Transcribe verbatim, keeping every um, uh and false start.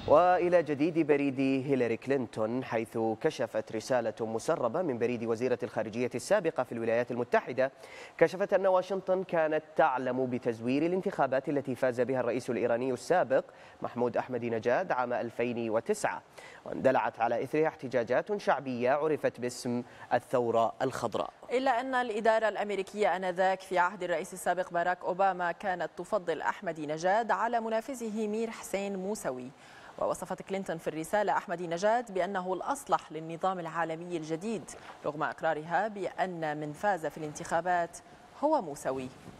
وإلى جديد بريد هيلاري كلينتون، حيث كشفت رسالة مسربة من بريد وزيرة الخارجية السابقة في الولايات المتحدة كشفت أن واشنطن كانت تعلم بتزوير الانتخابات التي فاز بها الرئيس الإيراني السابق محمود أحمدي نجاد عام ألفين وتسعة، واندلعت على إثرها احتجاجات شعبية عرفت باسم الثورة الخضراء. إلا أن الإدارة الأمريكية آنذاك في عهد الرئيس السابق باراك أوباما كانت تفضل أحمدي نجاد على منافسه مير حسين موسوي. ووصفت كلينتون في الرسالة أحمدي نجاد بأنه الأصلح للنظام العالمي الجديد، رغم إقرارها بأن من فاز في الانتخابات هو موسوي.